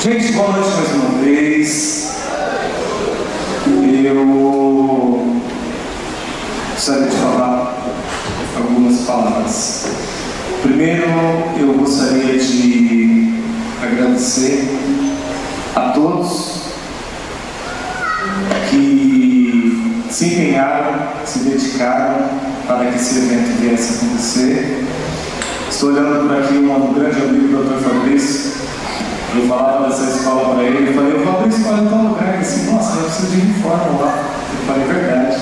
Gente, boa noite mais uma vez. Eu gostaria de falar algumas palavras. Primeiro, eu gostaria de agradecer a todos que se empenharam, se dedicaram para que esse evento viesse a acontecer. Estou olhando por aqui um grande amigo, o Dr. Fabrício. Eu falava dessa escola para ele, eu falei, o Fabrício pode estar no lugar, assim, nossa, eu preciso de uniforme lá. Eu falei, verdade.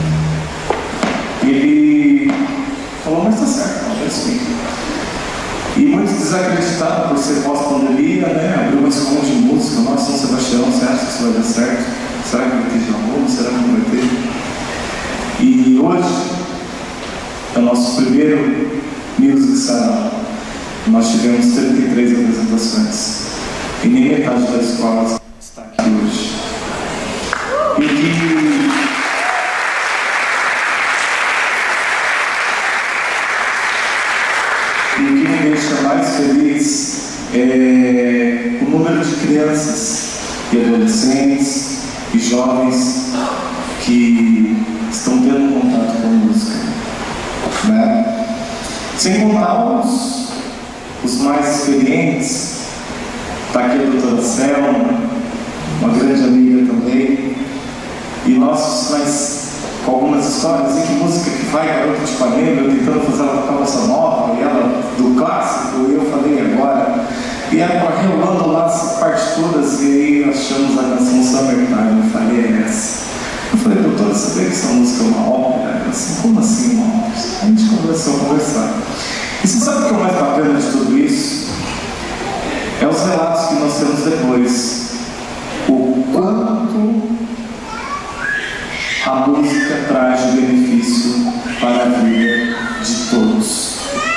Ele falou, mas tá certo, não, é isso. E muitos desacreditaram por ser pós-pandemia, né? Abriu uma escola de música, nossa, São Sebastião, você acha que isso vai dar certo? Será que vai ter de aluno? Será que não vai ter? E hoje é o nosso primeiro Music Sarau. Nós tivemos 33 apresentações. E nem metade da escola está aqui hoje. E o que me deixa mais feliz é o número de crianças e adolescentes e jovens que estão tendo contato com a música, né? Sem contar os mais experientes. Está aqui a doutora Selma, uma grande amiga também, e nós, mas com algumas histórias, e que música que vai, Garota de Ipanema, eu tentando fazer ela tocar bossa nova, e ela do clássico, e eu falei agora, e ela reolando lá as partituras, e aí nós chamamos a canção Summertime, eu falei, é essa. Eu falei, doutora, você vê que essa música é uma ópera? Ela assim, como assim uma ópera? A gente começou a conversar. E você sabe o que é o mais bacana de tudo isso? É os relatos que nós temos depois. O quanto a música traz de benefício para a vida de todos.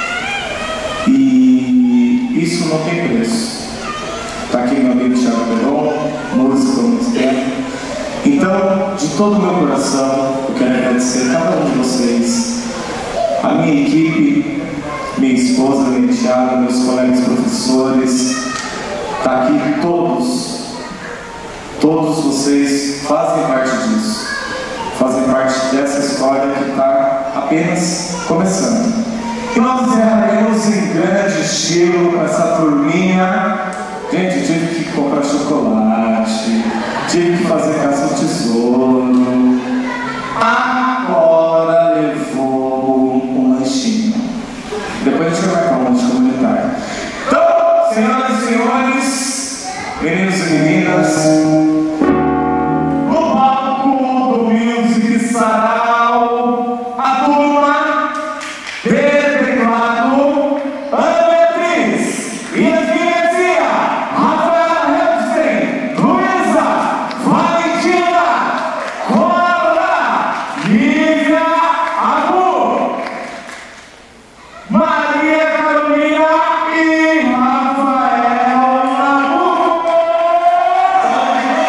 E isso não tem preço. Está aqui meu amigo Thiago Peron, músico há muito tempo. Então, de todo o meu coração, eu quero agradecer a cada um de vocês, a minha equipe, minha esposa, minha enteada, meus colegas professores. Está aqui todos vocês fazem parte disso, fazem parte dessa história que está apenas começando. E nós encerraremos em grande estilo com essa turminha. Gente, eu tive que comprar chocolate, tive que fazer caça ao tesouro. Agora levou um lanchinho. Depois a gente vai marcar um lanche comunitário. Então, senhoras e senhores, meninos e meninas, no palco do Music Sarau, a turma de teclado, Ana Beatriz, Yasmin Garcia, Rafael Helmstein, Luísa, Valentina, Cora, Lívia Abu, Maria Carolina e Rafael Nabuco.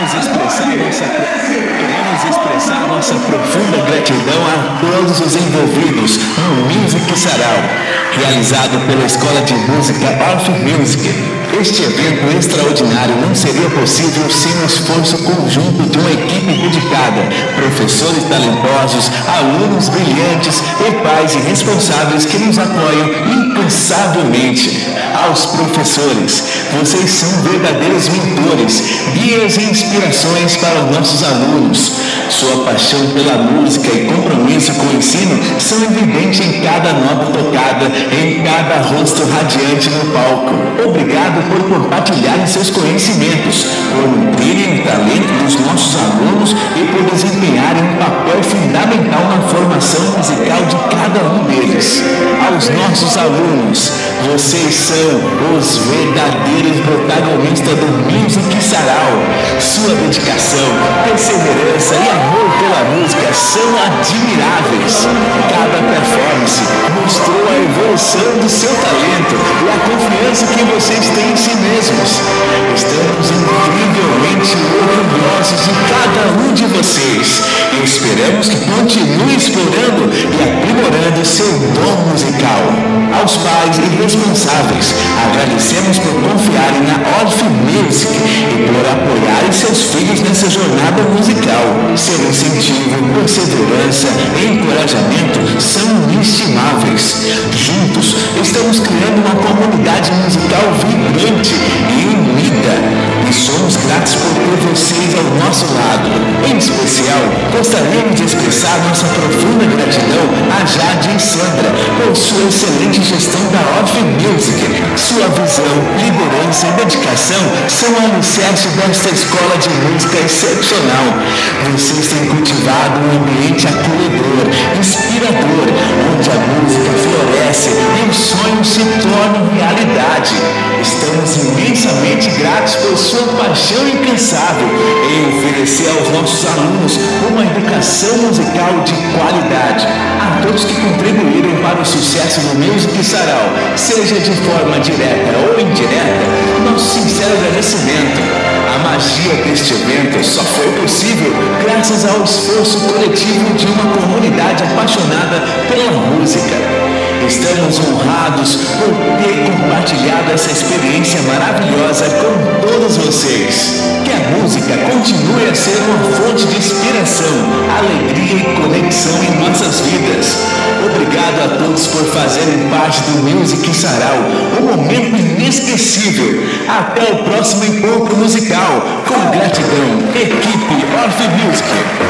Queremos expressar nossa profunda gratidão a todos os envolvidos no Music Sarau, realizado pela Escola de Música Orff Music. Este evento extraordinário não seria possível sem o esforço conjunto de uma equipe dedicada, professores talentosos, alunos brilhantes e pais e responsáveis que nos apoiam incansavelmente. Aos professores, vocês são verdadeiros mentores, guias e inspirações para os nossos alunos. Sua paixão pela música e compromisso com o ensino são evidentes em cada nota tocada, em cada rosto radiante no palco. Obrigado por compartilharem seus conhecimentos, por nutrirem o talento dos nossos alunos e por desempenharem um papel fundamental na formação musical de cada um deles. Aos nossos alunos, vocês são os verdadeiros protagonistas do Music Sarau. Sua dedicação, perseverança e amor pela música são admiráveis. Cada performance mostrou a evolução do seu talento e a confiança que vocês têm em si mesmos. Estamos incrivelmente orgulhosos de cada um de vocês e esperamos que continue explorando e aprimorando seu dom musical. Aos pais e responsáveis, agradecemos por confiarem na Orff Music e por apoiarem seus filhos nessa jornada musical. Seu incentivo, perseverança e encorajamento são inestimáveis. Juntos, estamos criando uma comunidade musical vibrante e unida. E somos gratos por ter vocês ao nosso lado. Em especial, gostaríamos de expressar nossa profunda gratidão a Jade e Sandra por sua excelente gestão da Orff Music. Sua visão, liderança e dedicação são o alicerce desta escola de música excepcional. Vocês têm cultivado um ambiente acolhedor, inspirador, onde a música floresce e os sonhos se tornam realidade. Estamos imensamente gratos por sua paixão incansável em oferecer aos nossos alunos uma educação musical de qualidade. A todos que contribuíram para o sucesso do Music Sarau, seja de forma direta ou indireta, nosso sincero agradecimento. A magia deste evento só foi possível graças ao esforço coletivo de uma comunidade apaixonada pela música. Estamos honrados por ter compartilhado essa experiência maravilhosa com todos vocês. Que a música continue a ser uma fonte de inspiração, alegria e conexão em nossas vidas. Obrigado a todos por fazerem parte do Music Sarau, um momento inesquecível. Até o próximo encontro musical. Com gratidão, equipe Orff Music.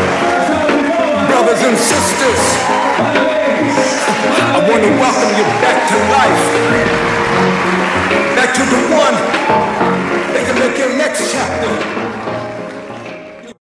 Brothers and sisters, I want to welcome you back to life.